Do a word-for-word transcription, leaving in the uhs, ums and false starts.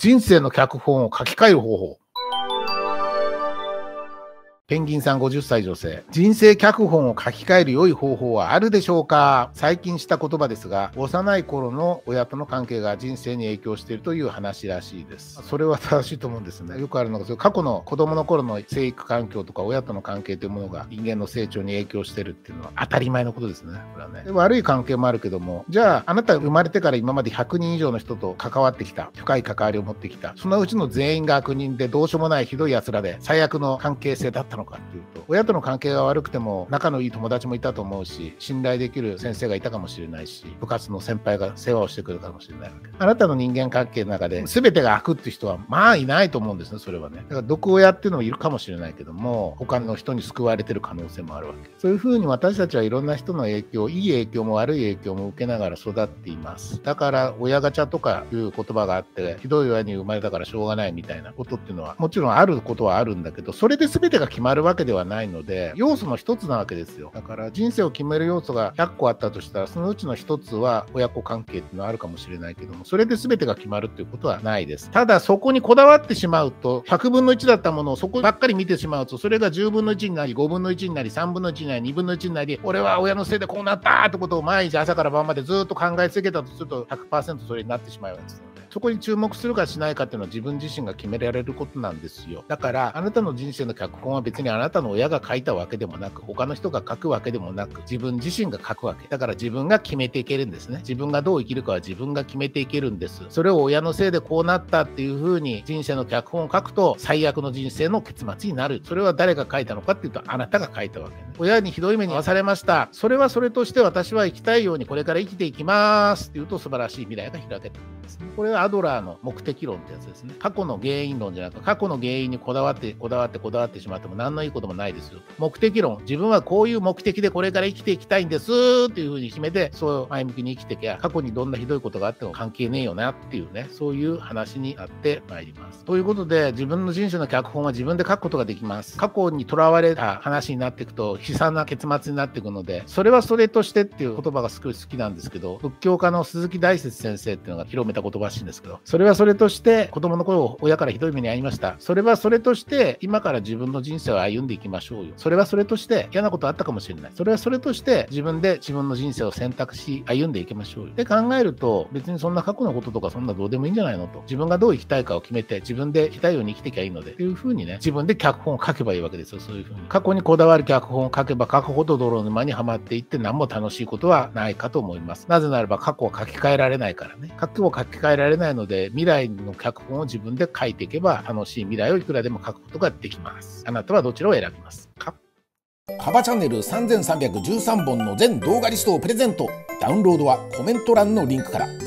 人生の脚本を書き換える方法。ペンギンさんごじゅっさい女性。人生脚本を書き換える良い方法はあるでしょうか？最近した言葉ですが、幼い頃の親との関係が人生に影響しているという話らしいです。それは正しいと思うんですね。よくあるのが、過去の子供の頃の生育環境とか親との関係というものが人間の成長に影響しているっていうのは当たり前のことですね。これはね。悪い関係もあるけども、じゃああなた生まれてから今までひゃくにん以上の人と関わってきた。深い関わりを持ってきた。そのうちの全員が悪人でどうしようもないひどい奴らで最悪の関係性だったのかっていうと、親との関係が悪くても仲のいい友達もいたと思うし、信頼できる先生がいたかもしれないし、部活の先輩が世話をしてくれるかもしれないわけ。あなたの人間関係の中で全てが悪っていう人はまあいないと思うんですね。それはね。だから毒親っていうのもいるかもしれないけども、他の人に救われてる可能性もあるわけ。そういうふうに私たちはいろんな人の影響、いい影響も悪い影響も受けながら育っています。だから親ガチャとかいう言葉があって、ひどい親に生まれたからしょうがないみたいなことっていうのはもちろんあることはあるんだけど、それで全てが決まるわけではないので、要素の一つなわけですよ。だから人生を決める要素がひゃっこあったとしたら、そのうちの一つは親子関係っていうのはあるかもしれないけども、それで全てが決まるっていうことはないです。ただそこにこだわってしまうと、ひゃくぶんのいちだったものをそこばっかり見てしまうと、それがじゅうぶんのいちになり、ごぶんのいちになり、さんぶんのいちになり、にぶんのいちになり、俺は親のせいでこうなったってことを毎日朝から晩までずっと考え続けたとすると ひゃくパーセント それになってしまうわけですよね。そこに注目するかしないかっていうのは自分自身が決められることなんですよ。だからあなたの人生の脚本は別にあなたの親が書いたわけでもなく、他の人が書くわけでもなく、自分自身が書くわけだから、自分が決めていけるんですね。自分がどう生きるかは自分が決めていけるんです。それを親のせいでこうなったっていう風に人生の脚本を書くと最悪の人生の結末になる。それは誰が書いたのかっていうと、あなたが書いたわけね。親にひどい目に遭わされました。それはそれとして私は生きたいようにこれから生きていきますっていうと素晴らしい未来が開けてるんですね。これはアドラーの目的論ってやつですね。過去の原因論じゃなく、過去の原因にこだわってこだわってこだわってしまっても何のいいこともないですよ。目的論、自分はこういう目的でこれから生きていきたいんですっていう風に決めて、そう前向きに生きてきゃ、過去にどんなひどいことがあっても関係ねえよなっていうね、そういう話になってまいります。ということで、自分の人生の脚本は自分で書くことができます。過去にとらわれた話になっていくと悲惨な結末になっていくので、それはそれとしてっていう言葉がすごい好きなんですけど、仏教家の鈴木大拙先生っていうのが広めた言葉らしいんですけど、それはそれとして子供の頃親からひどい目に遭いました。それはそれとして今から自分の人生を歩んでいきましょうよ。それはそれとして嫌なことあったかもしれない。それはそれとして自分で自分の人生を選択し歩んでいきましょうよ。で考えると、別にそんな過去のこととかそんなどうでもいいんじゃないのと。自分がどう生きたいかを決めて自分で生きたいように生きていきゃいいのでっていう風にね、自分で脚本を書けばいいわけですよ。そういう風に過去にこだわる脚本を書けば書くほど泥沼にはまっていって何も楽しいことはないかと思います。なぜならば過去を書き換えられないからね。過去を書き換えられないので、未来の脚本を自分で書いていけば楽しい未来をいくらでも書くことができます。あなたはどちらを選びますか？ カバチャンネルさんぜんさんびゃくじゅうさんぼんの全動画リストをプレゼント。ダウンロードはコメント欄のリンクから。